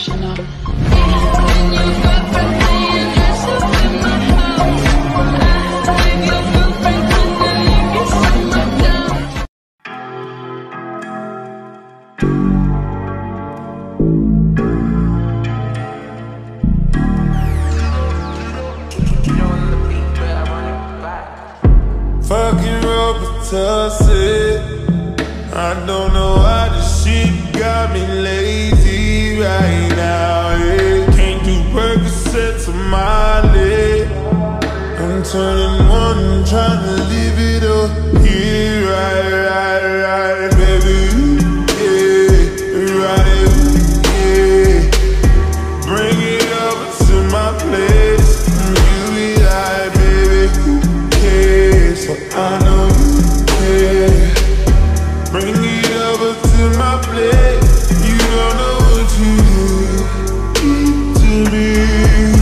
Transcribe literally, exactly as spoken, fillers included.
emotional. When your girlfriend playing dress up in my house, I leave your girlfriend under your kiss on my down. Fucking Robitussin. I don't know why this shit got me lazy right now, yeah. Can't do Percocets on my leg. I'm turning one, trying to live it up. Yeah, right, right, right, baby. Yeah, right, yeah. Bring it over to my place. You be like, baby, who cares? So I know you care. Bring it over to my place. You don't know what you did to me.